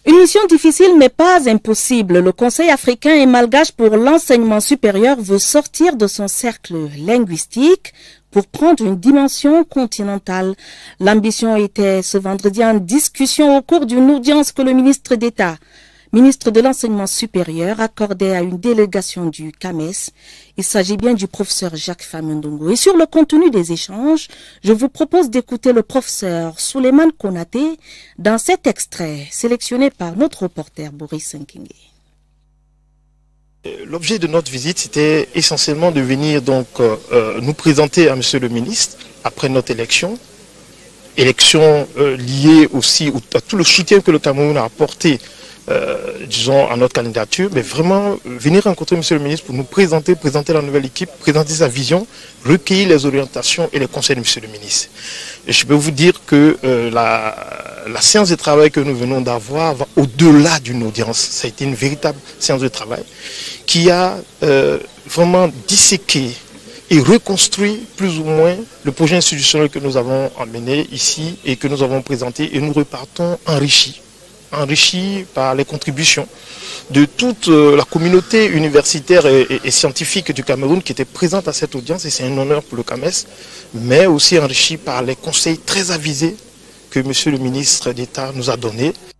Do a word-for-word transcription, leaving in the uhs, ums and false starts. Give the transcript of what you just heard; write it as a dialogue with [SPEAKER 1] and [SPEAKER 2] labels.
[SPEAKER 1] Une mission difficile mais pas impossible. Le Conseil africain et malgache pour l'enseignement supérieur veut sortir de son cercle linguistique pour prendre une dimension continentale. L'ambition était ce vendredi en discussion au cours d'une audience que le ministre d'État, ministre de l'enseignement supérieur, accordait à une délégation du C A M E S. Il s'agit bien du professeur Jacques Famundongo. Et sur le contenu des échanges, je vous propose d'écouter le professeur Souleymane Konaté dans cet extrait sélectionné par notre reporter Boris Nkingue.
[SPEAKER 2] L'objet de notre visite, c'était essentiellement de venir donc euh, nous présenter à Monsieur le ministre, après notre élection, élection euh, liée aussi à tout le soutien que le Cameroun a apporté, euh, disons, à notre candidature, mais vraiment euh, venir rencontrer Monsieur le ministre pour nous présenter, présenter la nouvelle équipe, présenter sa vision, recueillir les orientations et les conseils de Monsieur le ministre. Et je peux vous dire que euh, la, la séance de travail que nous venons d'avoir va au-delà d'une audience. Ça a été une véritable séance de travail qui a euh, vraiment disséqué et reconstruit plus ou moins le projet institutionnel que nous avons emmené ici et que nous avons présenté, et nous repartons enrichis, enrichis par les contributions de toute la communauté universitaire et, et, et scientifique du Cameroun qui était présente à cette audience, et c'est un honneur pour le C A M E S, mais aussi enrichi par les conseils très avisés que Monsieur le ministre d'État nous a donnés.